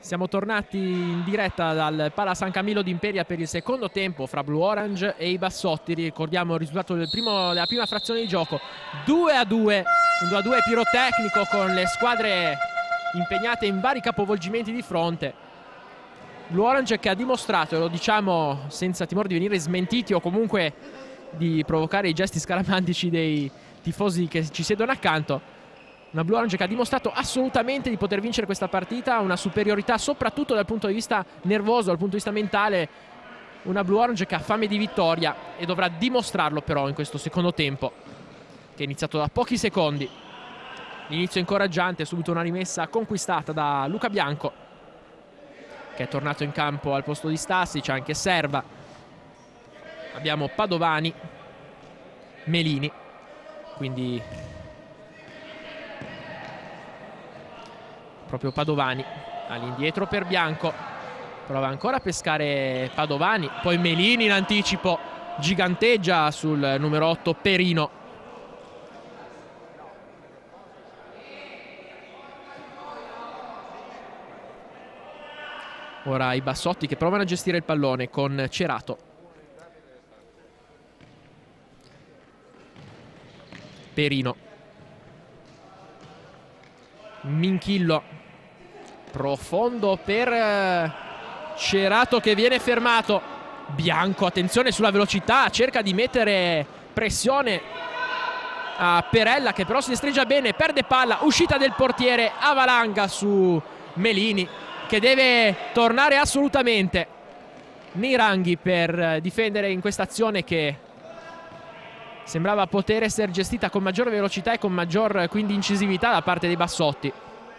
Siamo tornati in diretta dal Pala San Camillo d'Imperia per il secondo tempo fra Blue Orange e i Bassotti. Ricordiamo il risultato della prima frazione di gioco, 2-2, un 2-2 pirotecnico con le squadre impegnate in vari capovolgimenti di fronte. Blue Orange che ha dimostrato, e lo diciamo senza timore di venire smentiti o comunque di provocare i gesti scaramantici dei tifosi che ci siedono accanto, una Blue Orange che ha dimostrato assolutamente di poter vincere questa partita, una superiorità soprattutto dal punto di vista nervoso, dal punto di vista mentale. Una Blue Orange che ha fame di vittoria e dovrà dimostrarlo però in questo secondo tempo, che è iniziato da pochi secondi. L'inizio incoraggiante, subito una rimessa conquistata da Luca Bianco, che è tornato in campo al posto di Stassi. C'è anche Serva, abbiamo Padovani, Melini, quindi proprio Padovani all'indietro per Bianco, prova ancora a pescare Padovani, poi Melini in anticipo giganteggia sul numero 8 Perino. Ora i Bassotti che provano a gestire il pallone con Cerato, Perino, Minchillo, profondo per Cerato che viene fermato. Bianco, attenzione sulla velocità, cerca di mettere pressione a Perella che però si destreggia bene, perde palla, uscita del portiere, avalanga su Melini che deve tornare assolutamente nei ranghi per difendere in questa azione che sembrava poter essere gestita con maggior velocità e con maggior quindi incisività da parte dei Bassotti.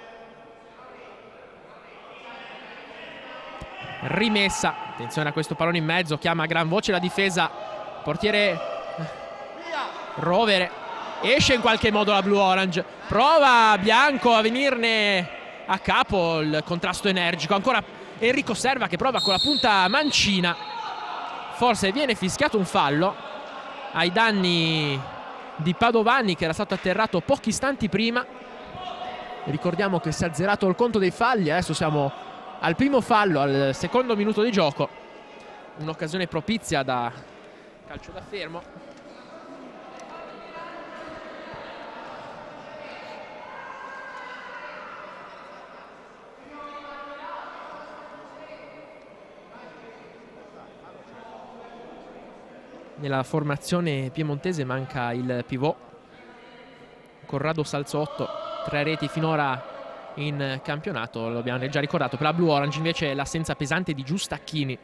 Rimessa, attenzione a questo pallone in mezzo, chiama a gran voce la difesa, portiere Rovere, esce in qualche modo la Blue Orange, prova Bianco a venirne a capo, il contrasto energico, ancora Enrico Serva che prova con la punta mancina, forse viene fischiato un fallo ai danni di Padovani che era stato atterrato pochi istanti prima. Ricordiamo che si è azzerato il conto dei falli, adesso siamo al primo fallo, al secondo minuto di gioco, un'occasione propizia da calcio da fermo. Nella formazione piemontese manca il pivot Corrado Salzotto, 3 reti finora in campionato, lo abbiamo già ricordato. Per la Blue Orange invece l'assenza pesante di Giustacchini.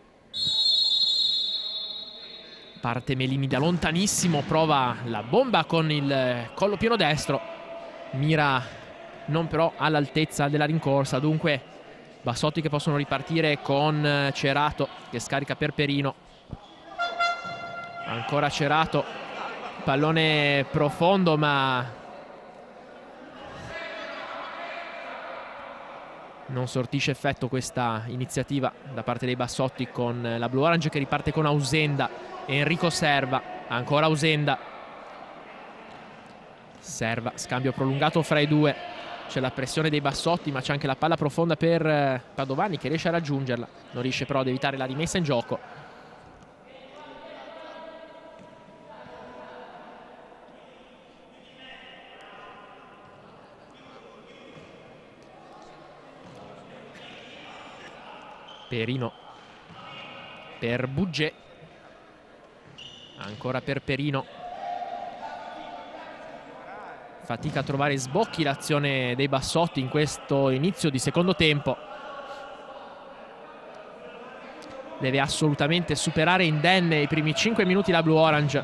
Parte Melini da lontanissimo, prova la bomba con il collo pieno destro, mira non però all'altezza della rincorsa. Dunque Bassotti che possono ripartire con Cerato che scarica per Perino, ancora Cerato, pallone profondo ma non sortisce effetto questa iniziativa da parte dei Bassotti, con la Blue Orange che riparte con Ausenda e Enrico Serva, ancora Ausenda, Serva, scambio prolungato fra i due, c'è la pressione dei Bassotti ma c'è anche la palla profonda per Padovani che riesce a raggiungerla, non riesce però ad evitare la rimessa in gioco. Perino per Bugge, ancora per Perino, fatica a trovare sbocchi l'azione dei Bassotti in questo inizio di secondo tempo. Deve assolutamente superare indenne i primi 5 minuti la Blue Orange.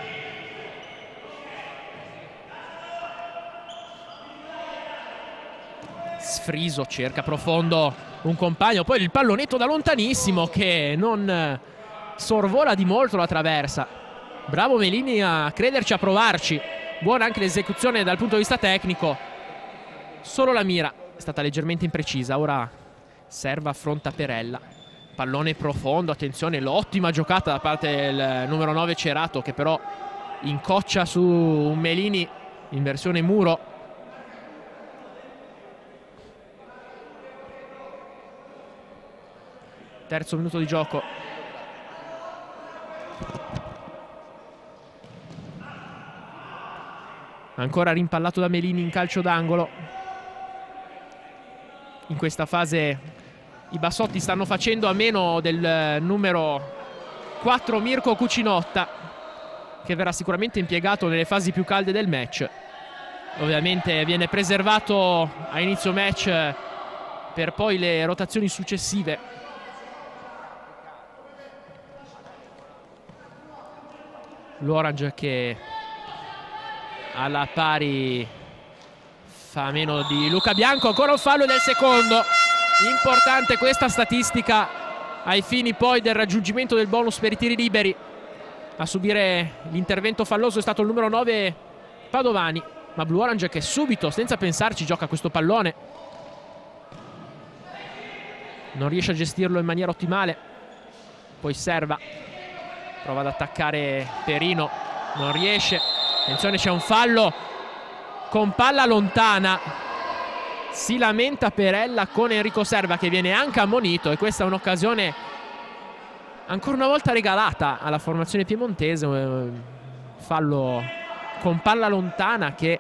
Sfriso cerca profondo un compagno, poi il pallonetto da lontanissimo che non sorvola di molto la traversa. Bravo Melini a crederci, a provarci, buona anche l'esecuzione dal punto di vista tecnico, solo la mira è stata leggermente imprecisa. Ora Serva affronta Perella, pallone profondo, attenzione l'ottima giocata da parte del numero 9 Cerato che però incoccia su un Melini in versione muro. terzo minuto di gioco. Ancora rimpallato da Melini in calcio d'angolo. In questa fase i bassotti stanno facendo a meno del numero 4 Mirko Cucinotta, che verrà sicuramente impiegato nelle fasi più calde del match. Ovviamente viene preservato a inizio match per poi le rotazioni successive. L'Orange che alla pari fa meno di Luca Bianco. Ancora un fallo del secondo. Importante questa statistica ai fini poi del raggiungimento del bonus per i tiri liberi. A subire l'intervento falloso è stato il numero 9 Padovani, ma Blue Orange che subito, senza pensarci, gioca questo pallone. Non riesce a gestirlo in maniera ottimale. Poi Serva prova ad attaccare Perino, non riesce. Attenzione, c'è un fallo con palla lontana. Si lamenta Perella con Enrico Serva, che viene anche ammonito, e questa è un'occasione ancora una volta regalata alla formazione piemontese. Un fallo con palla lontana che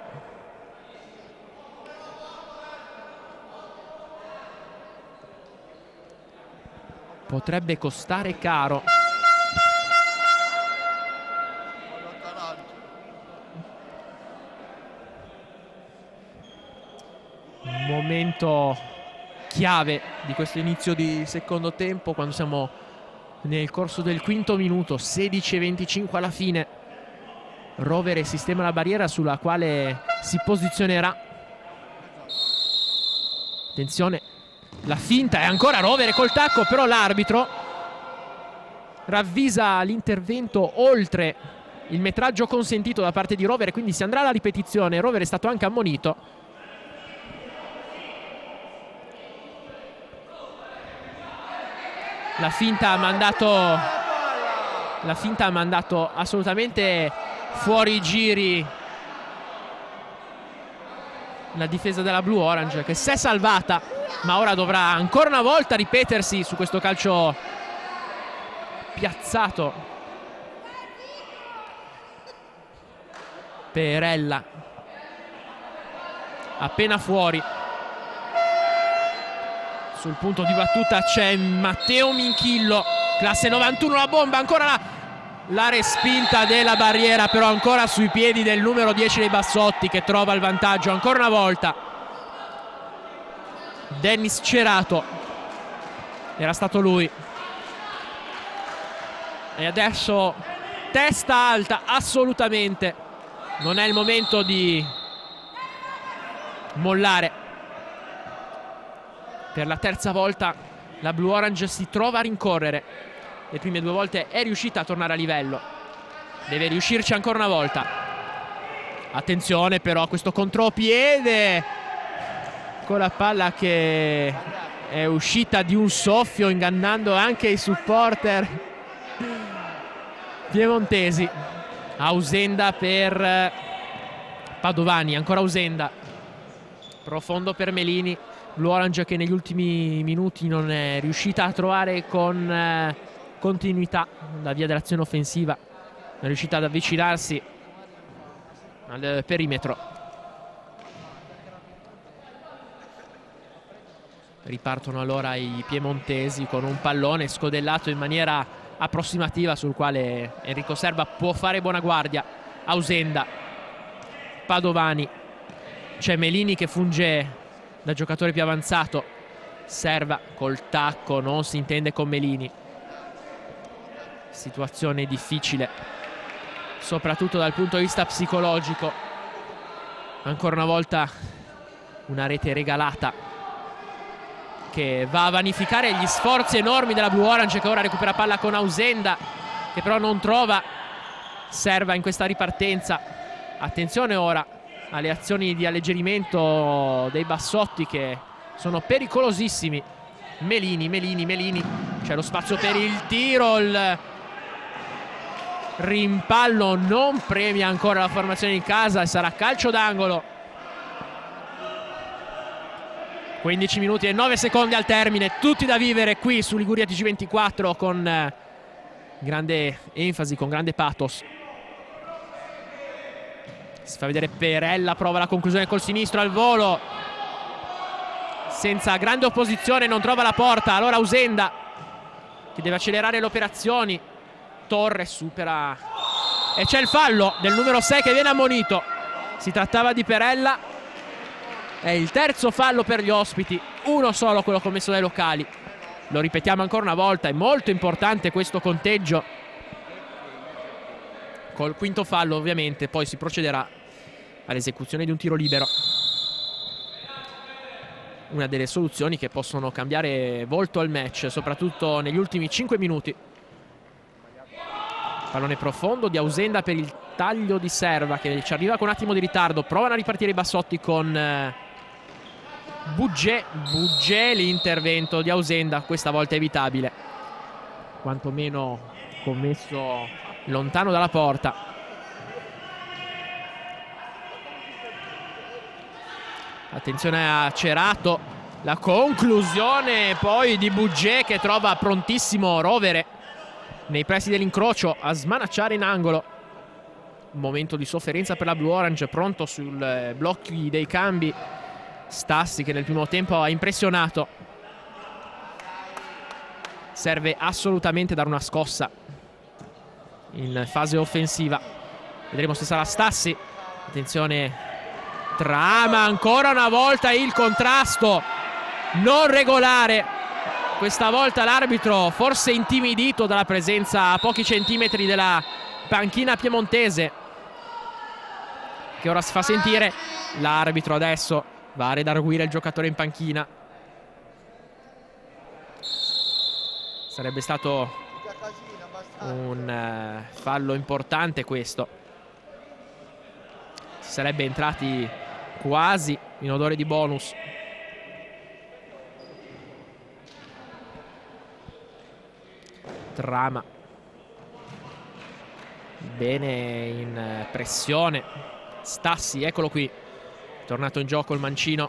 potrebbe costare caro. Un momento chiave di questo inizio di secondo tempo, quando siamo nel corso del quinto minuto, 16:25 alla fine. Rovere sistema la barriera sulla quale si posizionerà. Attenzione, la finta è ancora Rovere col tacco, però l'arbitro ravvisa l'intervento oltre il metraggio consentito da parte di Rovere, quindi si andrà alla ripetizione. Rovere è stato anche ammonito. La finta ha mandato assolutamente fuori i giri la difesa della Blue Orange, che si è salvata, ma ora dovrà ancora una volta ripetersi su questo calcio piazzato. Perella appena fuori. Sul punto di battuta c'è Matteo Minchillo, classe 91, la bomba, ancora la respinta della barriera, però ancora sui piedi del numero 10 dei Bassotti, che trova il vantaggio ancora una volta. Dennis Cerato, era stato lui. E adesso testa alta, assolutamente. Non è il momento di mollare. Per la terza volta la Blue Orange si trova a rincorrere. Le prime due volte è riuscita a tornare a livello. Deve riuscirci ancora una volta. Attenzione però a questo contropiede con la palla che è uscita di un soffio, ingannando anche i supporter piemontesi. Ausenda per Padovani, ancora Ausenda. Profondo per Melini. Blue Orange che negli ultimi minuti non è riuscita a trovare con continuità la via dell'azione offensiva. Non è riuscita ad avvicinarsi al perimetro. Ripartono allora i piemontesi con un pallone scodellato in maniera approssimativa, sul quale Enrico Serva può fare buona guardia. Ausenda, Padovani, c'è Melini che funge da giocatore più avanzato. Serva col tacco, non si intende con Melini. Situazione difficile, soprattutto dal punto di vista psicologico. Ancora una volta una rete regalata che va a vanificare gli sforzi enormi della Blue Orange, che ora recupera palla con Ausenda, che però non trova Serva in questa ripartenza. Attenzione ora alle azioni di alleggerimento dei Bassotti, che sono pericolosissimi. Melini, c'è lo spazio per il tiro, il rimpallo non premia ancora la formazione in casa e sarà calcio d'angolo. 15 minuti e 9 secondi al termine, tutti da vivere qui su Liguria TG24 con grande enfasi, con grande pathos. Si fa vedere Perella, prova la conclusione col sinistro al volo, senza grande opposizione, non trova la porta. Allora Ausenda che deve accelerare le operazioni. Torres supera e c'è il fallo del numero 6 che viene ammonito. Si trattava di Perella. È il terzo fallo per gli ospiti, uno solo quello commesso dai locali. Lo ripetiamo ancora una volta, è molto importante questo conteggio. Col quinto fallo ovviamente poi si procederà all'esecuzione di un tiro libero. Una delle soluzioni che possono cambiare volto al match, soprattutto negli ultimi 5 minuti. Pallone profondo di Ausenda per il taglio di Serva che ci arriva con un attimo di ritardo. Provano a ripartire i bassotti con Bugge, l'intervento di Ausenda questa volta evitabile, quantomeno commesso lontano dalla porta. Attenzione a Cerato, la conclusione poi di Bugge che trova prontissimo Rovere nei pressi dell'incrocio a smanacciare in angolo. Un momento di sofferenza per la Blue Orange, pronto sul blocchi dei cambi Stassi che nel primo tempo ha impressionato. Serve assolutamente dare una scossa in fase offensiva. Vedremo se sarà Stassi. Attenzione, Trama ancora una volta, il contrasto non regolare. Questa volta l'arbitro forse intimidito dalla presenza a pochi centimetri della panchina piemontese, che ora si fa sentire. L'arbitro adesso va a redarguire il giocatore in panchina. Sarebbe stato un fallo importante questo. Si sarebbe entrati quasi in odore di bonus. Trama bene in pressione. Stassi, eccolo qui, tornato in gioco il mancino.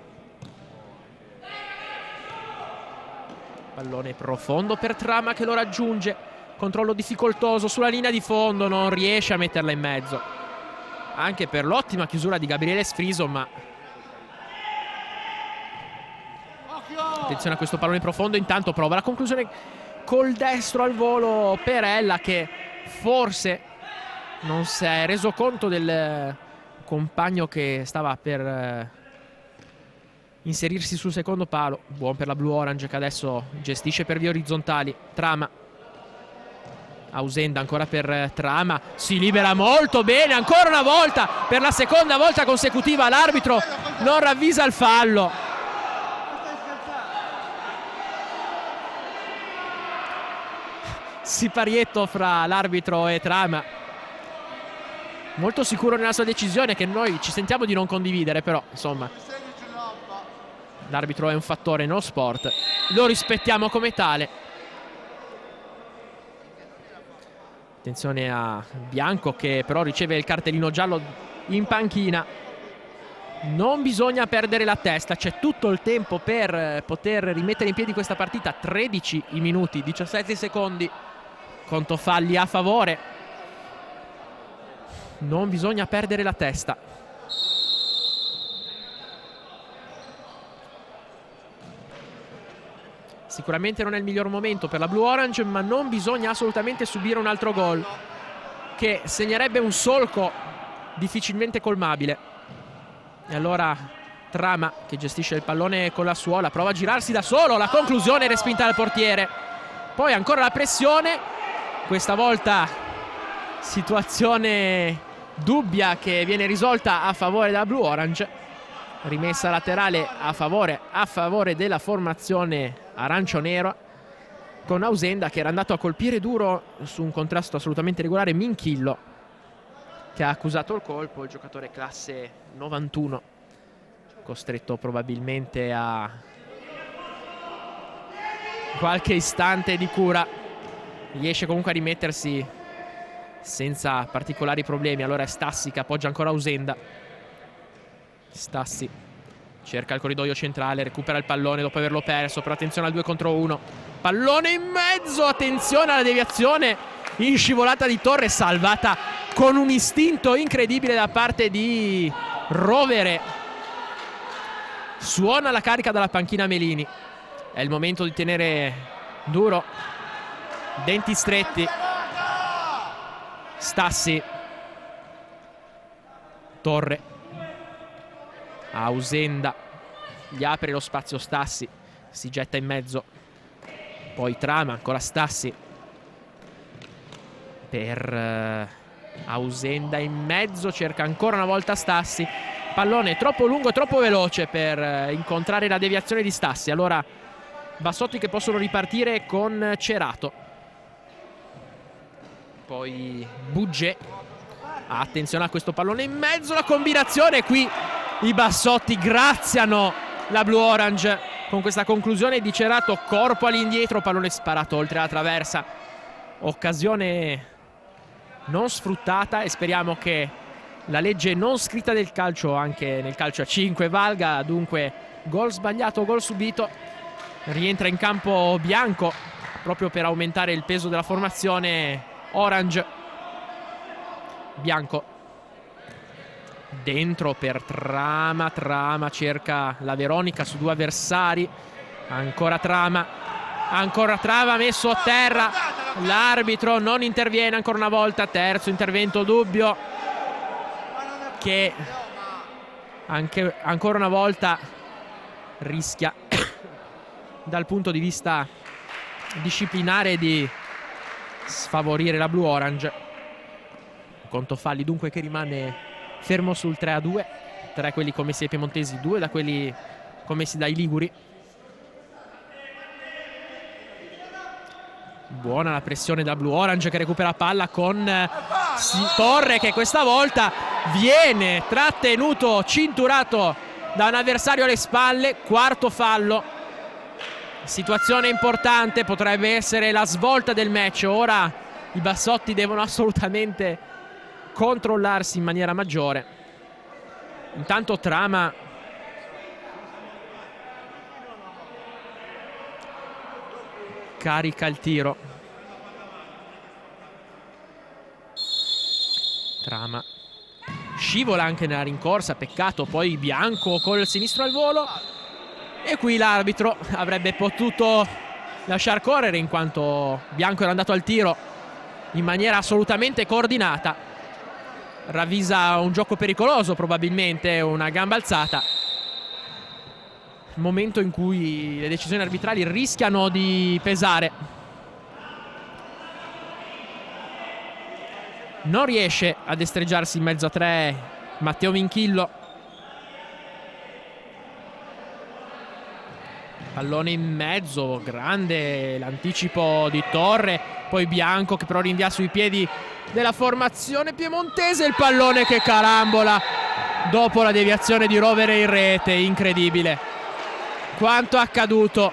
Pallone profondo per Trama che lo raggiunge. Controllo difficoltoso sulla linea di fondo, non riesce a metterla in mezzo. Anche per l'ottima chiusura di Gabriele Sfriso, ma attenzione a questo pallone profondo. Intanto prova la conclusione col destro al volo Perella, che forse non si è reso conto del compagno che stava per inserirsi sul secondo palo. Buon per la Blue Orange che adesso gestisce per vie orizzontali. Trama, Ausenda ancora per Trama, si libera molto bene ancora una volta, per la seconda volta consecutiva l'arbitro non ravvisa il fallo. Siparietto fra l'arbitro e Trama, molto sicuro nella sua decisione, che noi ci sentiamo di non condividere, però insomma l'arbitro è un fattore nello sport, lo rispettiamo come tale. Attenzione a Bianco che però riceve il cartellino giallo in panchina. Non bisogna perdere la testa, c'è tutto il tempo per poter rimettere in piedi questa partita. 13 i minuti, 17 secondi, conto falli a favore. Non bisogna perdere la testa. Sicuramente non è il miglior momento per la Blue Orange, ma non bisogna assolutamente subire un altro gol che segnerebbe un solco difficilmente colmabile. E allora Trama, che gestisce il pallone con la suola, prova a girarsi da solo, la conclusione respinta dal portiere. Poi ancora la pressione, questa volta situazione dubbia che viene risolta a favore della Blue Orange. Rimessa laterale a favore della formazione arancio-nero, con Ausenda che era andato a colpire duro su un contrasto assolutamente regolare Minchillo, che ha accusato il colpo. Il giocatore classe 91, costretto probabilmente a qualche istante di cura, riesce comunque a rimettersi senza particolari problemi. Allora è Stassi che appoggia ancora Ausenda. Stassi cerca il corridoio centrale, recupera il pallone dopo averlo perso, però attenzione al 2 contro 1, pallone in mezzo, attenzione alla deviazione in scivolata di Torre, salvata con un istinto incredibile da parte di Rovere. Suona la carica dalla panchina Melini, è il momento di tenere duro, denti stretti. Stassi, Torre, Ausenda, gli apre lo spazio Stassi, si getta in mezzo, poi Trama, ancora Stassi per Ausenda in mezzo, cerca ancora una volta Stassi, pallone troppo lungo e troppo veloce per incontrare la deviazione di Stassi. Allora Bassotti che possono ripartire con Cerato, poi Bugge, attenzione a questo pallone in mezzo, la combinazione, qui i Bassotti graziano la Blue Orange con questa conclusione di Cerato, corpo all'indietro, pallone sparato oltre la traversa, occasione non sfruttata, e speriamo che la legge non scritta del calcio anche nel calcio a 5 valga. Dunque gol sbagliato, gol subito, rientra in campo Bianco proprio per aumentare il peso della formazione Orange. Bianco dentro per Trama, Trama cerca la Veronica su 2 avversari, ancora Trama, messo a terra, l'arbitro non interviene ancora una volta, terzo intervento dubbio che ancora una volta rischia dal punto di vista disciplinare di sfavorire la Blue Orange. Conto falli dunque che rimane fermo sul 3-2, 3 quelli commessi ai piemontesi, 2 da quelli commessi dai liguri. Buona la pressione da Blue Orange che recupera palla con Torre, che questa volta viene trattenuto, cinturato da un avversario alle spalle. Quarto fallo, situazione importante, potrebbe essere la svolta del match. Ora i Bassotti devono assolutamente controllarsi in maniera maggiore. Intanto Trama carica il tiro. Trama scivola anche nella rincorsa, peccato. Poi Bianco col sinistro al volo, e qui l'arbitro avrebbe potuto lasciar correre in quanto Bianco era andato al tiro in maniera assolutamente coordinata. Ravvisa un gioco pericoloso, probabilmente una gamba alzata, momento in cui le decisioni arbitrali rischiano di pesare. Non riesce a destreggiarsi in mezzo a 3 Matteo Minchillo. Pallone in mezzo, grande l'anticipo di Torre, poi Bianco che però rinvia sui piedi della formazione piemontese, il pallone che carambola dopo la deviazione di Rovere in rete. Incredibile quanto accaduto.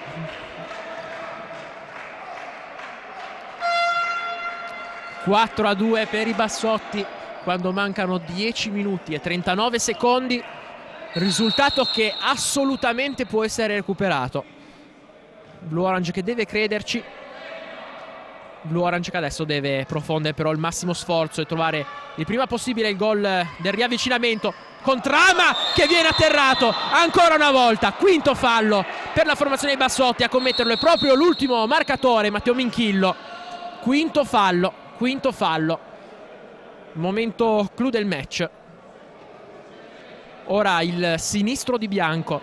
(4-2) per i Bassotti quando mancano 10 minuti e 39 secondi, risultato che assolutamente può essere recuperato. Blue Orange che deve crederci, Blue Orange che adesso deve profondere però il massimo sforzo e trovare il prima possibile il gol del riavvicinamento, con Trama che viene atterrato ancora una volta. Quinto fallo per la formazione dei Bassotti, a commetterlo è proprio l'ultimo marcatore, Matteo Minchillo. Quinto fallo, momento clou del match. Ora il sinistro di Bianco,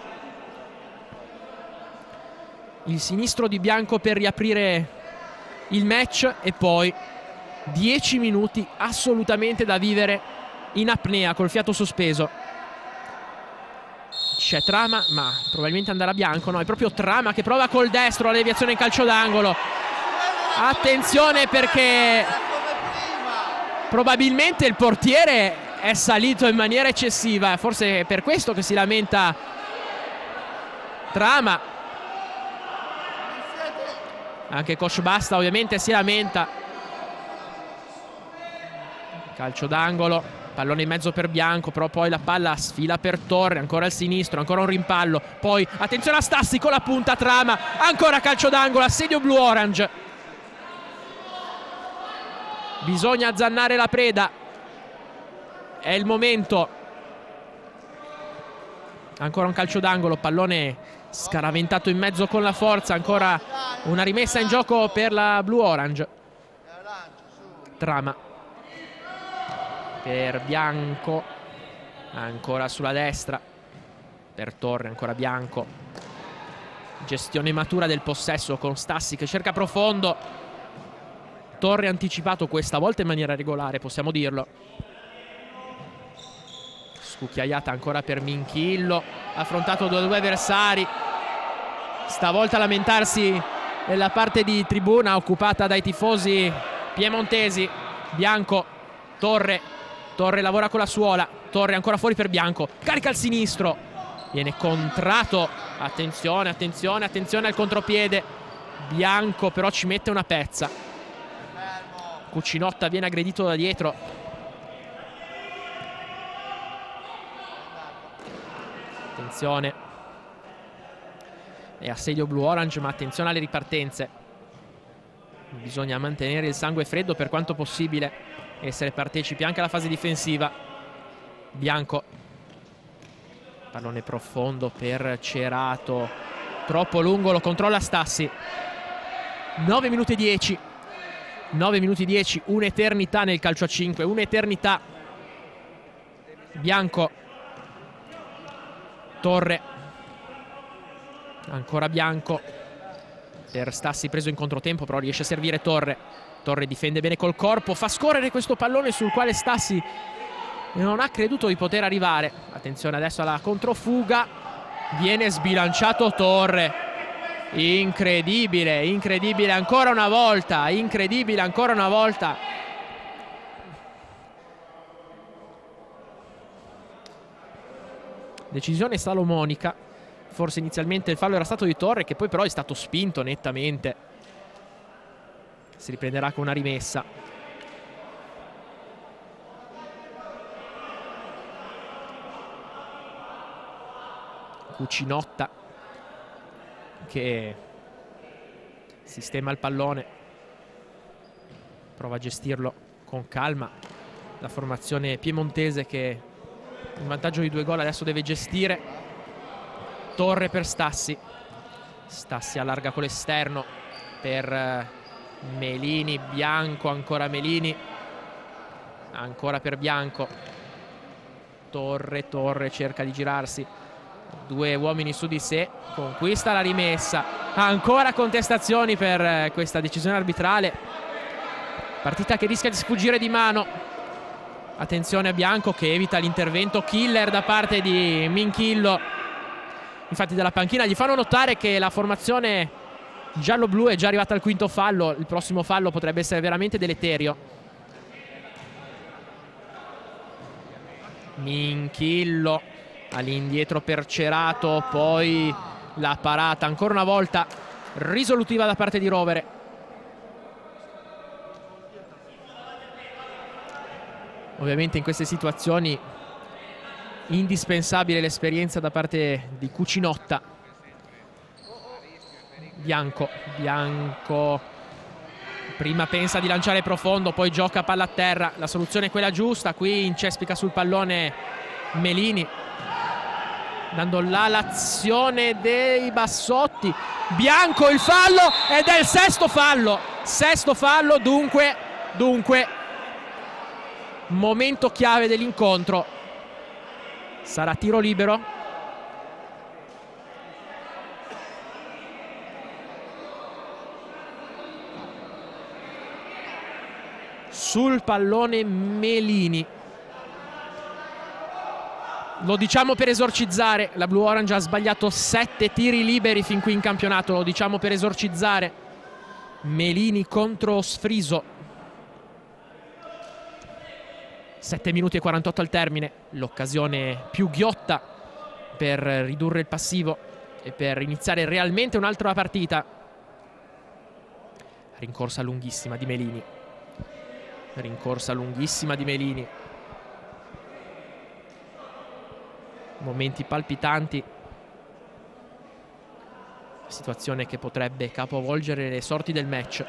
per riaprire il match, e poi 10 minuti assolutamente da vivere in apnea col fiato sospeso. C'è Trama, ma probabilmente andrà Bianco. No, è proprio Trama che prova col destro la deviazione in calcio d'angolo. Attenzione, perché probabilmente il portiere è salito in maniera eccessiva, forse è per questo che si lamenta Trama. Anche coach Basta ovviamente si lamenta. Calcio d'angolo. Pallone in mezzo per Bianco, però poi la palla sfila per Torre, ancora al sinistro, ancora un rimpallo. Poi attenzione a Stassi con la punta, trama, ancora calcio d'angolo, assedio blu-orange. Bisogna azzannare la preda. È il momento. Ancora un calcio d'angolo, pallone scaraventato in mezzo con la forza, ancora una rimessa in gioco per la blu-orange. Trama per Bianco, ancora sulla destra per Torre, ancora Bianco. Gestione matura del possesso con Stassi che cerca profondo. Torre anticipato questa volta in maniera regolare, possiamo dirlo. Scucchiaiata ancora per Minchillo, affrontato da due avversari. Stavolta a lamentarsi nella parte di tribuna occupata dai tifosi piemontesi. Bianco, Torre lavora con la suola, Torre ancora fuori per Bianco, carica al sinistro, viene contrato, attenzione al contropiede. Bianco però ci mette una pezza. Cucinotta viene aggredito da dietro. Attenzione, è assedio blu-orange, ma attenzione alle ripartenze. Bisogna mantenere il sangue freddo per quanto possibile, essere partecipi anche alla fase difensiva. Bianco, pallone profondo per Cerato, troppo lungo, lo controlla Stassi. 9 minuti e 10. 9 minuti e 10, un'eternità nel calcio a 5, un'eternità. Bianco, Torre, ancora Bianco per Stassi, preso in controtempo, però riesce a servire Torre. Torre difende bene col corpo, fa scorrere questo pallone sul quale Stassi non ha creduto di poter arrivare. Attenzione adesso alla controfuga, viene sbilanciato Torre. Incredibile, incredibile ancora una volta, incredibile ancora una volta. Decisione salomonica. Forse inizialmente il fallo era stato di Torre, che poi però è stato spinto nettamente. Si riprenderà con una rimessa. Cucinotta che sistema il pallone, prova a gestirlo con calma. La formazione piemontese che in vantaggio di 2 gol adesso deve gestire. Torre per Stassi. Stassi allarga con l'esterno per Melini. Bianco, ancora Melini, ancora per Bianco. Torre cerca di girarsi, 2 uomini su di sé, conquista la rimessa. Ancora contestazioni per questa decisione arbitrale. Partita che rischia di sfuggire di mano. Attenzione a Bianco che evita l'intervento killer da parte di Minchillo. Infatti dalla panchina gli fanno notare che la formazione giallo-blu è già arrivata al 5° fallo. Il prossimo fallo potrebbe essere veramente deleterio. Minchillo all'indietro per Cerato, poi la parata ancora una volta risolutiva da parte di Rovere. Ovviamente in queste situazioni indispensabile l'esperienza da parte di Cucinotta. Bianco prima pensa di lanciare profondo, poi gioca palla a terra. La soluzione è quella giusta, qui incespica sul pallone Melini, dando là l'azione dei Bassotti. Bianco, il fallo, ed è il 6° fallo. 6° fallo, dunque momento chiave dell'incontro. Sarà tiro libero. Sul pallone Melini. Lo diciamo per esorcizzare, la Blue Orange ha sbagliato 7 tiri liberi fin qui in campionato, lo diciamo per esorcizzare. Melini contro Sfriso. 7 minuti e 48 al termine, l'occasione più ghiotta per ridurre il passivo e per iniziare realmente un'altra partita. Rincorsa lunghissima di Melini. Rincorsa lunghissima di Melini. Momenti palpitanti, situazione che potrebbe capovolgere le sorti del match.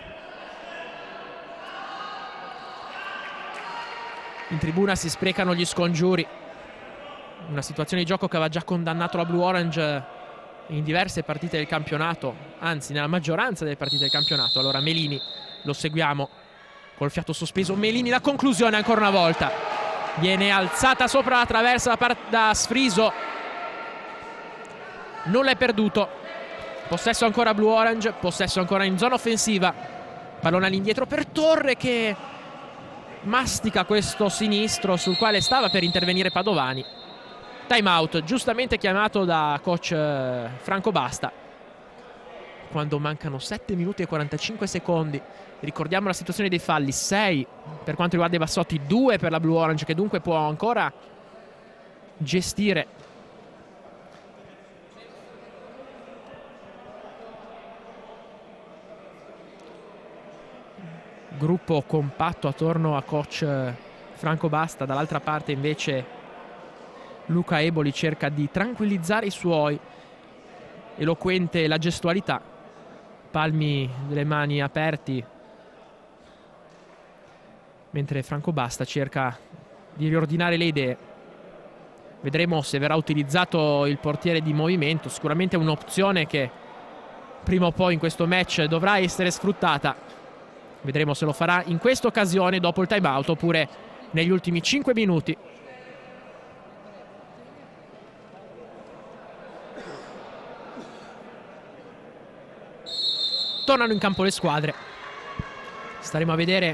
In tribuna si sprecano gli scongiuri, una situazione di gioco che aveva già condannato la Blue Orange in diverse partite del campionato, anzi nella maggioranza delle partite del campionato. Allora Melini, lo seguiamo col fiato sospeso. Melini, la conclusione ancora una volta, viene alzata sopra la traversa da Sfriso, nulla è perduto. Possesso ancora Blue Orange, possesso ancora in zona offensiva, pallone all'indietro per Torre che mastica questo sinistro sul quale stava per intervenire Padovani. Time out giustamente chiamato da coach Franco Basta quando mancano 7 minuti e 45 secondi. Ricordiamo la situazione dei falli: 6 per quanto riguarda i Bassotti, 2 per la Blue Orange, che dunque può ancora gestire gruppo compatto attorno a coach Franco Basta. Dall'altra parte invece Luca Eboli cerca di tranquillizzare i suoi, eloquente la gestualità, palmi delle mani aperti, mentre Franco Basta cerca di riordinare le idee. Vedremo se verrà utilizzato il portiere di movimento, sicuramente un'opzione che prima o poi in questo match dovrà essere sfruttata. Vedremo se lo farà in questa occasione dopo il time out oppure negli ultimi 5 minuti. Tornano in campo le squadre. Staremo a vedere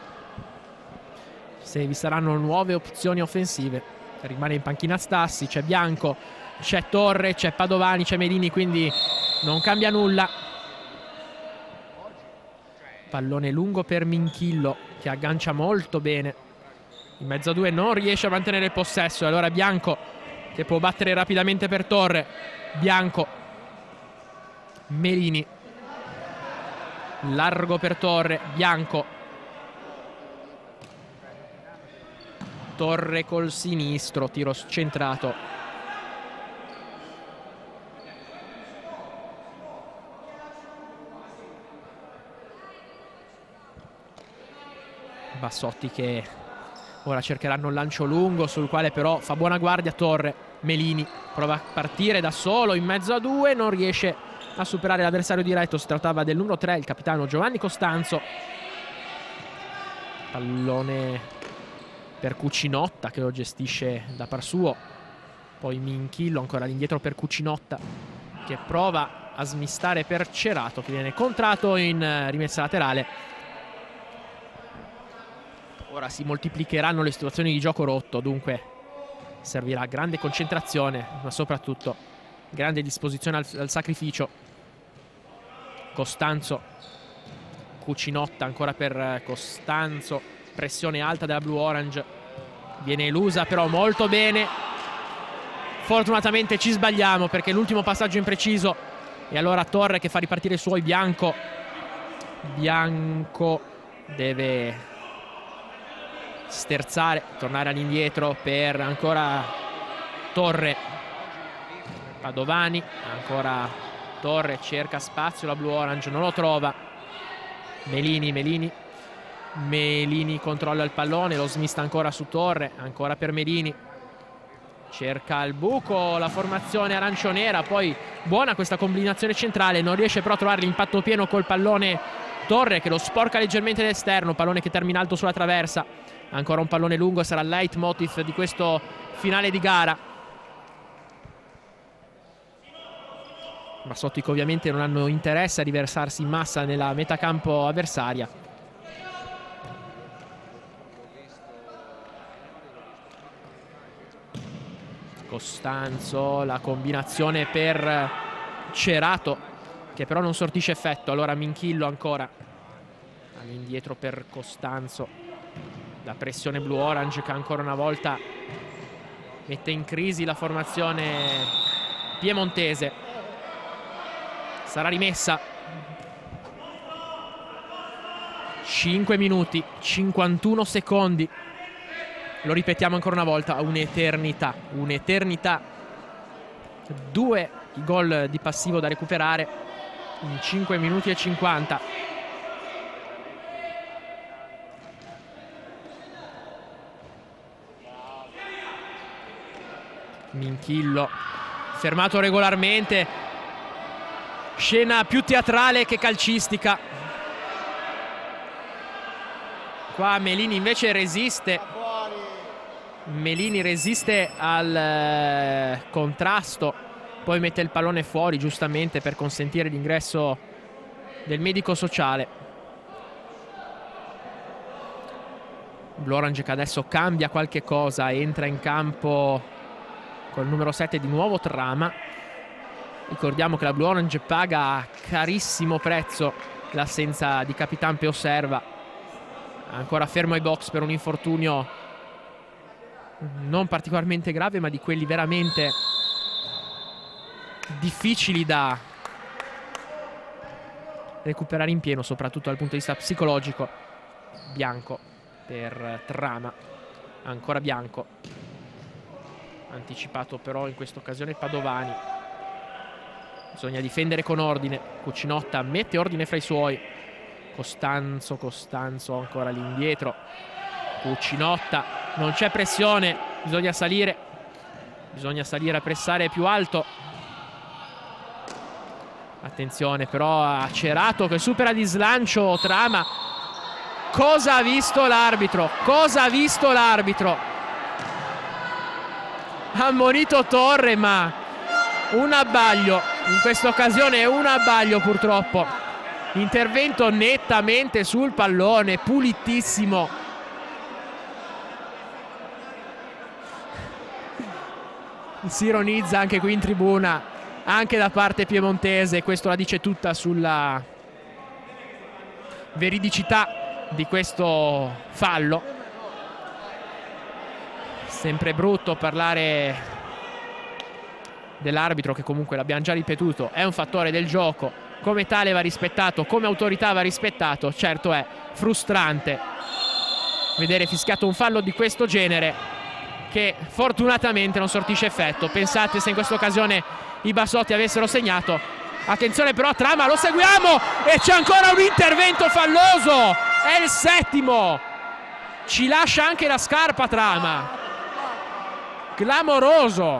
se vi saranno nuove opzioni offensive. Rimane in panchina Stassi, c'è Bianco, c'è Torre, c'è Padovani, c'è Melini, quindi non cambia nulla. Pallone lungo per Minchillo che aggancia molto bene. In mezzo a due non riesce a mantenere il possesso, e allora Bianco che può battere rapidamente per Torre. Bianco, Melini, largo per Torre, Bianco, Torre col sinistro, tiro centrato. Bassotti che ora cercheranno il lancio lungo sul quale però fa buona guardia Torre. Melini prova a partire da solo in mezzo a due, non riesce a superare l'avversario diretto. Si trattava del numero 3, il capitano Giovanni Costanzo. Pallone per Cucinotta che lo gestisce da par suo. Poi Minchillo ancora all'indietro per Cucinotta che prova a smistare per Cerato che viene contrato in rimessa laterale. Ora si moltiplicheranno le situazioni di gioco rotto, dunque servirà grande concentrazione ma soprattutto grande disposizione al sacrificio. Costanzo, Cucinotta ancora per Costanzo, pressione alta della Blue Orange, viene elusa però molto bene. Fortunatamente ci sbagliamo perché l'ultimo passaggio impreciso, e allora Torre che fa ripartire i suoi. Bianco deve sterzare, tornare all'indietro per ancora Torre. Padovani, ancora Torre, cerca spazio la Blue Orange, non lo trova. Melini controlla il pallone, lo smista ancora su Torre, ancora per Melini, cerca il buco la formazione arancionera. Poi buona questa combinazione centrale, non riesce però a trovare l'impatto pieno col pallone Torre che lo sporca leggermente d'esterno, pallone che termina alto sulla traversa. Ancora un pallone lungo, sarà il leitmotiv di questo finale di gara. Bassotti che ovviamente non hanno interesse a riversarsi in massa nella metacampo avversaria. Costanzo, la combinazione per Cerato che però non sortisce effetto. Allora Minchillo ancora all'indietro per Costanzo. La pressione Blue Orange che ancora una volta mette in crisi la formazione piemontese. Sarà rimessa. 5 minuti 51 secondi Lo ripetiamo ancora una volta, un'eternità, un'eternità. 2 i gol di passivo da recuperare in 5 minuti e 50. Minchillo fermato regolarmente, scena più teatrale che calcistica. Qua Melini invece resiste. Melini resiste al contrasto, poi mette il pallone fuori giustamente per consentire l'ingresso del medico sociale. Blue Orange che adesso cambia qualche cosa, entra in campo col numero 7 di nuovo Trama. Ricordiamo che la Blue Orange paga a carissimo prezzo l'assenza di Capitan Peosserva, ancora fermo ai box per un infortunio non particolarmente grave, ma di quelli veramente difficili da recuperare in pieno, soprattutto dal punto di vista psicologico. Bianco per Trama, ancora Bianco, anticipato però in questa occasione Padovani. Bisogna difendere con ordine. Cucinotta mette ordine fra i suoi. Costanzo ancora lì indietro. Cucinotta, non c'è pressione, bisogna salire a pressare più alto. Attenzione però a Cerato che supera di slancio Trama. Cosa ha visto l'arbitro? Cosa ha visto l'arbitro? Ha ammonito Torre, ma un abbaglio, in questa occasione un abbaglio purtroppo. Intervento nettamente sul pallone, pulitissimo. Si ironizza anche qui in tribuna, anche da parte piemontese. Questo la dice tutta sulla veridicità di questo fallo. Sempre brutto parlare dell'arbitro, che comunque l'abbiamo già ripetuto è un fattore del gioco, come tale va rispettato, come autorità va rispettato. Certo è frustrante vedere fischiato un fallo di questo genere che fortunatamente non sortisce effetto. Pensate se in questa occasione i bassotti avessero segnato. Attenzione però a Trama, lo seguiamo e c'è ancora un intervento falloso. È il 7º, ci lascia anche la scarpa Trama, clamoroso.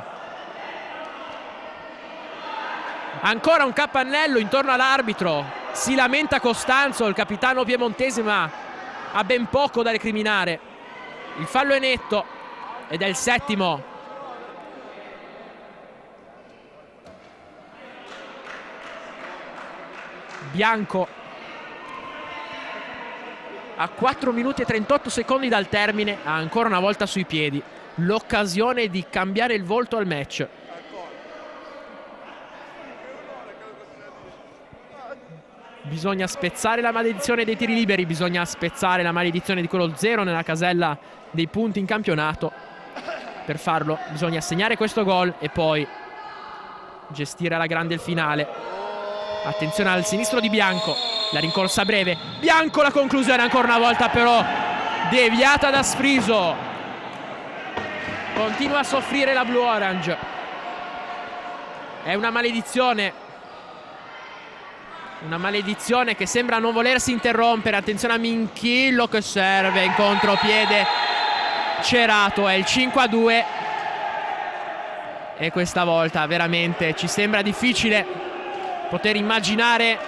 Ancora un capannello intorno all'arbitro, si lamenta Costanzo, il capitano piemontese, ma ha ben poco da recriminare. Il fallo è netto ed è il 7º. Bianco a 4 minuti e 38 secondi dal termine ha ancora una volta sui piedi l'occasione di cambiare il volto al match. Bisogna spezzare la maledizione dei tiri liberi, bisogna spezzare la maledizione di quello 0 nella casella dei punti in campionato. Per farlo bisogna segnare questo gol e poi gestire alla grande il finale. Attenzione al sinistro di Bianco, la rincorsa breve, Bianco, la conclusione ancora una volta però deviata da Sfriso. Continua a soffrire la Blue Orange, è una maledizione che sembra non volersi interrompere. Attenzione a Minchillo che serve in contropiede Cerato, è il 5-2 e questa volta veramente ci sembra difficile poter immaginare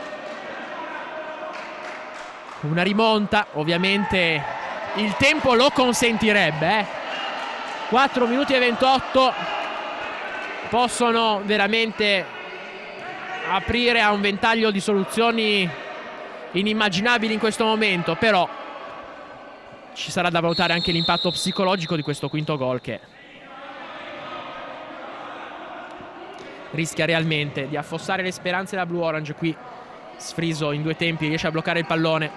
una rimonta. Ovviamente il tempo lo consentirebbe, 4 minuti e 28 possono veramente aprire a un ventaglio di soluzioni inimmaginabili in questo momento, però ci sarà da valutare anche l'impatto psicologico di questo quinto gol, che rischia realmente di affossare le speranze della Blue Orange. Qui Sfriso in 2 tempi riesce a bloccare il pallone.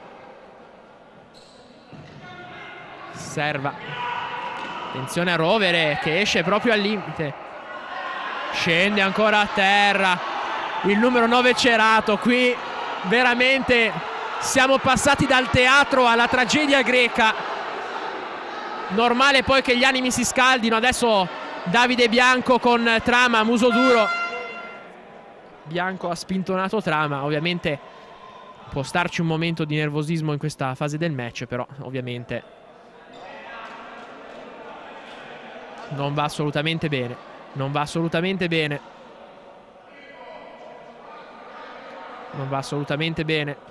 Serva, attenzione a Rovere che esce proprio al limite, scende ancora a terra il numero 9 Cerato. Qui veramente siamo passati dal teatro alla tragedia greca. normale poi che gli animi si scaldino. Adesso Davide Bianco con Trama, muso duro. Bianco ha spintonato Trama. Ovviamente può starci un momento di nervosismo in questa fase del match, però ovviamente non va assolutamente bene. Non va assolutamente bene. Non va assolutamente bene.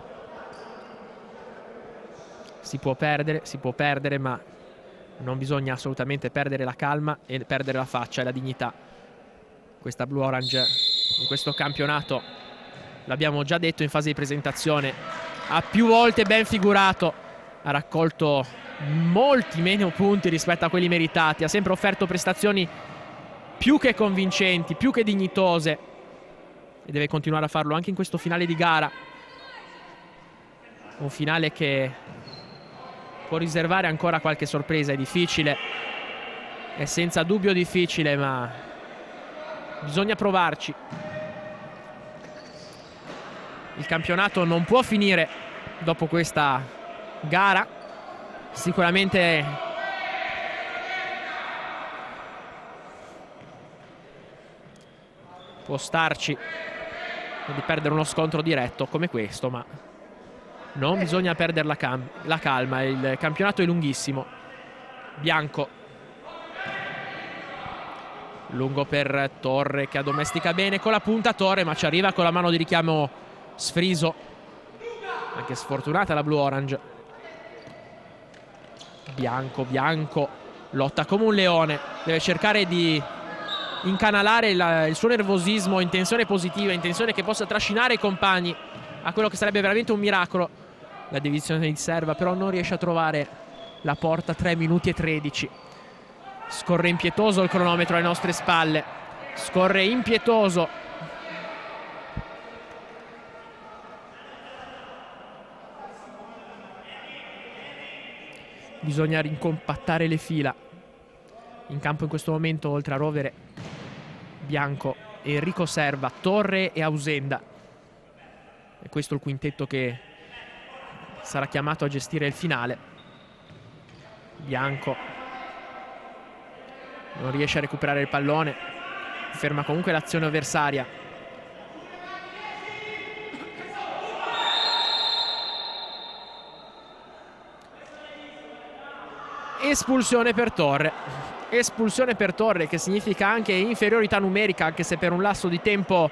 Si può perdere, ma non bisogna assolutamente perdere la calma e perdere la faccia e la dignità. Questa Blue Orange in questo campionato, l'abbiamo già detto in fase di presentazione, ha più volte ben figurato, ha raccolto molti meno punti rispetto a quelli meritati, ha sempre offerto prestazioni più che convincenti, più che dignitose, e deve continuare a farlo anche in questo finale di gara. Un finale che può riservare ancora qualche sorpresa. È difficile, è senza dubbio difficile, ma bisogna provarci. Il campionato non può finire dopo questa gara. Sicuramente può starci di perdere uno scontro diretto come questo, ma non bisogna perdere la calma. Il campionato è lunghissimo. Bianco, lungo per Torre, che addomestica bene con la punta Torre, ma ci arriva con la mano di richiamo Sfriso. Anche sfortunata la Blue Orange. Bianco lotta come un leone, deve cercare di incanalare il suo nervosismo in tensione positiva, in tensione che possa trascinare i compagni a quello che sarebbe veramente un miracolo. La divisione di serva però non riesce a trovare la porta. 3 minuti e 13. Scorre impietoso il cronometro alle nostre spalle. Scorre impietoso. Bisogna rincompattare le fila. In campo in questo momento, oltre a Rovere, Bianco, Enrico Serva, Torre e Ausenda. E questo è il quintetto che sarà chiamato a gestire il finale. Bianco non riesce a recuperare il pallone, ferma comunque l'azione avversaria. Espulsione per Torre. Espulsione per Torre, che significa anche inferiorità numerica, anche se per un lasso di tempo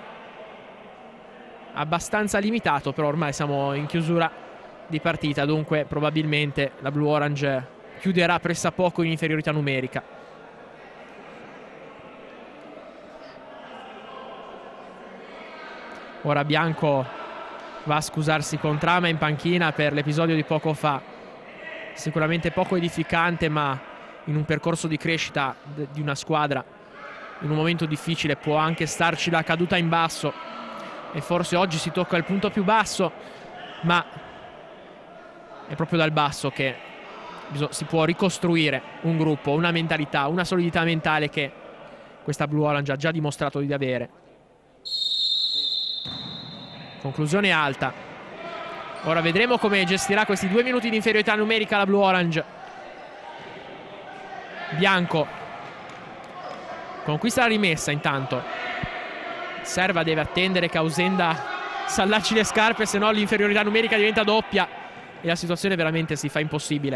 abbastanza limitato, però ormai siamo in chiusura di partita, dunque probabilmente la Blue Orange chiuderà pressappoco in inferiorità numerica. Ora Bianco va a scusarsi con Trama in panchina per l'episodio di poco fa. Sicuramente poco edificante, ma in un percorso di crescita di una squadra, in un momento difficile, può anche starci la caduta in basso, e forse oggi si tocca il punto più basso, ma è proprio dal basso che si può ricostruire un gruppo, una mentalità, una solidità mentale che questa Blue Orange ha già dimostrato di avere. Conclusione alta. Ora vedremo come gestirà questi 2 minuti di inferiorità numerica la Blue Orange. Bianco conquista la rimessa intanto. Serva deve attendere che Ausenda s'allacci le scarpe, se no l'inferiorità numerica diventa doppia e la situazione veramente si fa impossibile.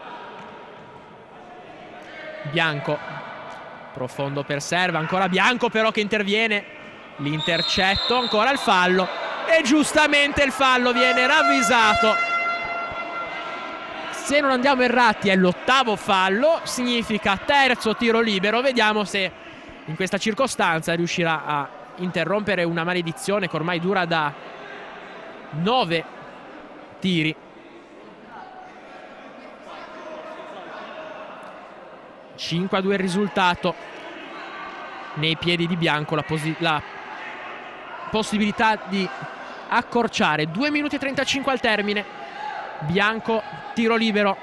Bianco, profondo per Serva, ancora Bianco però che interviene. L'intercetto, ancora il fallo, e giustamente il fallo viene ravvisato. Se non andiamo errati è l'8º fallo, significa terzo tiro libero. Vediamo se in questa circostanza riuscirà a interrompere una maledizione che ormai dura da 9 tiri. 5-2 il risultato. Nei piedi di Bianco la possibilità di accorciare. 2 minuti e 35 al termine. Bianco, tiro libero.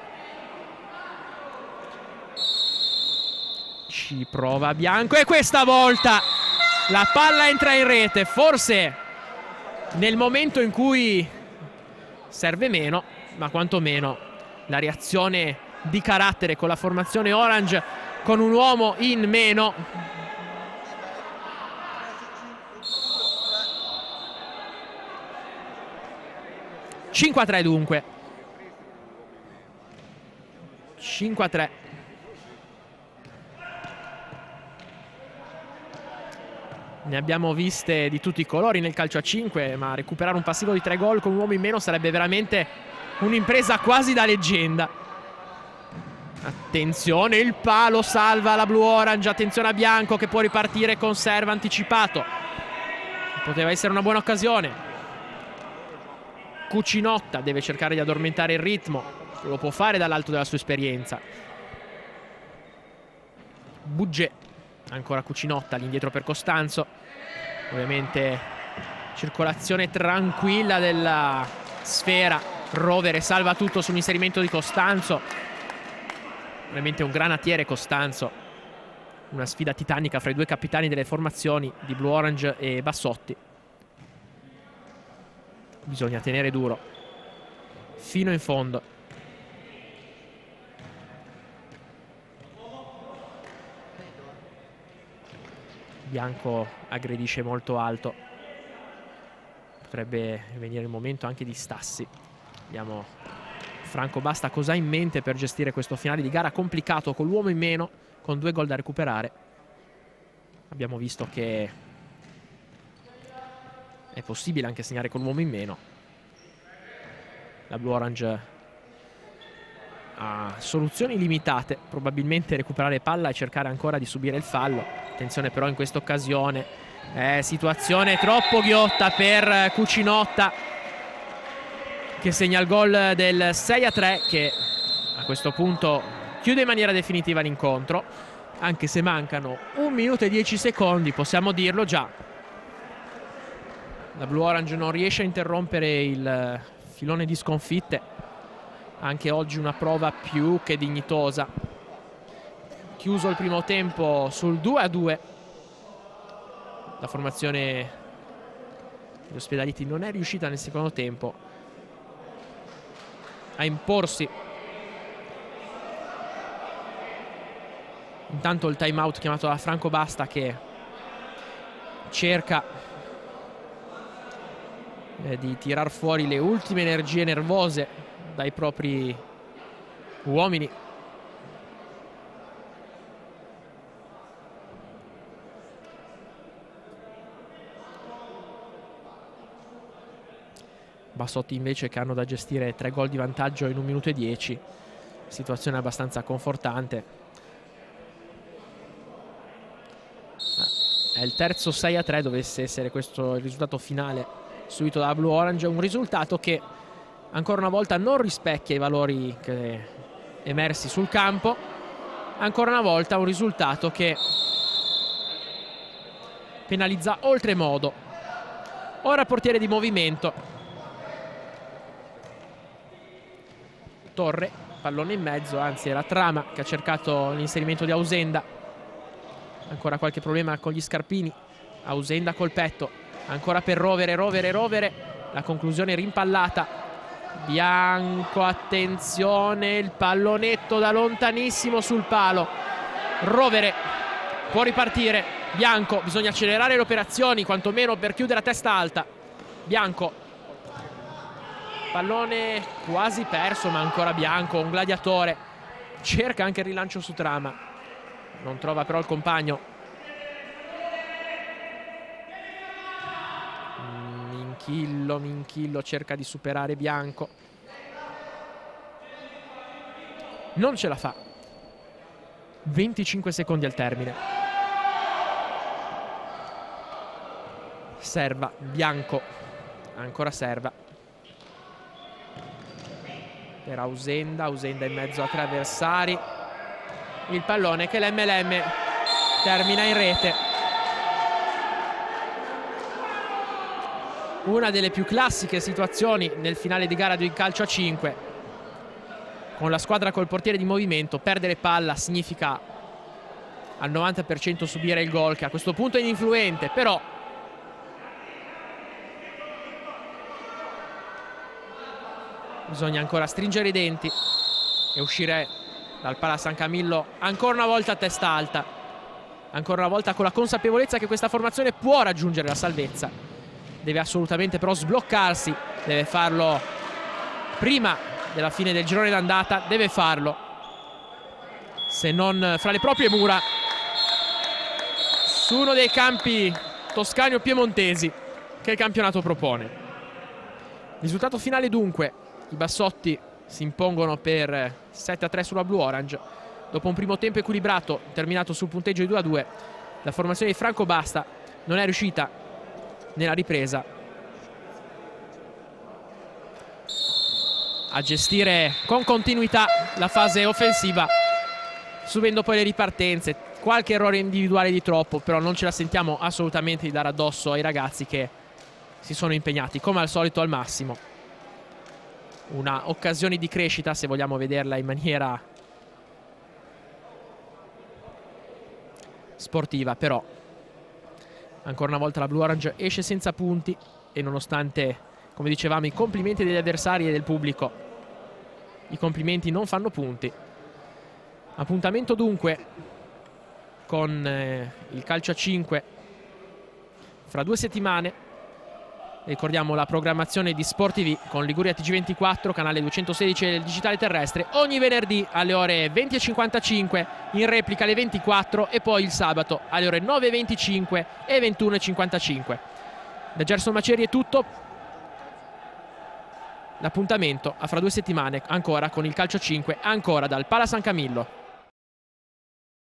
Ci prova Bianco e questa volta la palla entra in rete. Forse nel momento in cui serve meno, ma quantomeno la reazione di carattere con la formazione orange, con un uomo in meno. (5-3) dunque. 5-3. Ne abbiamo viste di tutti i colori nel calcio a 5, ma recuperare un passivo di 3 gol con un uomo in meno sarebbe veramente un'impresa quasi da leggenda. Attenzione, il palo salva la blu-orange. Attenzione a Bianco che può ripartire con serve anticipato. Poteva essere una buona occasione. Cucinotta deve cercare di addormentare il ritmo. Lo può fare dall'alto della sua esperienza. Bugge. Ancora Cucinotta all'indietro per Costanzo. Ovviamente circolazione tranquilla della sfera. Rovere salva tutto sull'inserimento di Costanzo. Veramente un granatiere Costanzo. Una sfida titanica fra i due capitani delle formazioni di blu-orange e Bassotti. Bisogna tenere duro fino in fondo. Bianco aggredisce molto alto. Potrebbe venire il momento anche di Stassi. Vediamo Franco Basta cosa ha in mente per gestire questo finale di gara complicato con l'uomo in meno, con 2 gol da recuperare. Abbiamo visto che è possibile anche segnare con l'uomo in meno. La blu-orange ha soluzioni limitate, probabilmente recuperare palla e cercare ancora di subire il fallo. Attenzione però in questa occasione, situazione troppo ghiotta per Cucinotta, che segna il gol del 6-3, che a questo punto chiude in maniera definitiva l'incontro. Anche se mancano 1 minuto e 10 secondi, possiamo dirlo già. La blu-orange non riesce a interrompere il filone di sconfitte. Anche oggi una prova più che dignitosa. Chiuso il primo tempo sul 2-2. La formazione degli ospedaliti non è riuscita nel secondo tempo a imporsi. Intanto il time out chiamato da Franco Basta, che cerca di tirar fuori le ultime energie nervose dai propri uomini. Bassotti invece, che hanno da gestire 3 gol di vantaggio in 1 minuto e 10. Situazione abbastanza confortante. È il terzo 6-3, dovesse essere questo il risultato finale subito dalla blu-orange. Un risultato che ancora una volta non rispecchia i valori emersi sul campo. Ancora una volta un risultato che penalizza oltremodo. Ora portiere di movimento. Torre, pallone in mezzo, anzi era Trama che ha cercato l'inserimento di Ausenda. Ancora qualche problema con gli scarpini. Ausenda col petto, ancora per Rovere. La conclusione rimpallata. Bianco, attenzione, il pallonetto da lontanissimo sul palo. Rovere può ripartire. Bianco, bisogna accelerare le operazioni quantomeno per chiudere a testa alta. Bianco, pallone quasi perso, ma ancora Bianco, un gladiatore. Cerca anche il rilancio su Trama, non trova però il compagno. Minchillo cerca di superare Bianco, non ce la fa. 25 secondi al termine. Serva, Bianco, ancora Serva per Ausenda in mezzo a 3 avversari. Il pallone che l'MLM termina in rete. Una delle più classiche situazioni nel finale di gara di calcio a 5. Con la squadra col portiere di movimento, perdere palla significa al 90% subire il gol, che a questo punto è ininfluente, però bisogna ancora stringere i denti e uscire dal Pala San Camillo, ancora una volta a testa alta, ancora una volta con la consapevolezza che questa formazione può raggiungere la salvezza. Deve assolutamente però sbloccarsi, deve farlo prima della fine del girone d'andata, deve farlo, se non fra le proprie mura, su uno dei campi toscani o piemontesi che il campionato propone. Risultato finale dunque: i bassotti si impongono per 7-3 sulla Blu Orange. Dopo un primo tempo equilibrato terminato sul punteggio di 2-2, la formazione di Franco Basta non è riuscita nella ripresa a gestire con continuità la fase offensiva, subendo poi le ripartenze, qualche errore individuale di troppo, però non ce la sentiamo assolutamente di dare addosso ai ragazzi che si sono impegnati come al solito al massimo. Una occasione di crescita, se vogliamo vederla in maniera sportiva, però ancora una volta la Blu Orange esce senza punti e nonostante, come dicevamo, i complimenti degli avversari e del pubblico, i complimenti non fanno punti. Appuntamento dunque con il calcio a 5 fra 2 settimane. Ricordiamo la programmazione di Sport TV con Liguria TG24, canale 216 del digitale terrestre, ogni venerdì alle ore 20:55, in replica alle 24 e poi il sabato alle ore 9:25 e 21:55. Da Gerson Maceri è tutto. L'appuntamento a fra 2 settimane ancora con il calcio 5, ancora dal Pala San Camillo.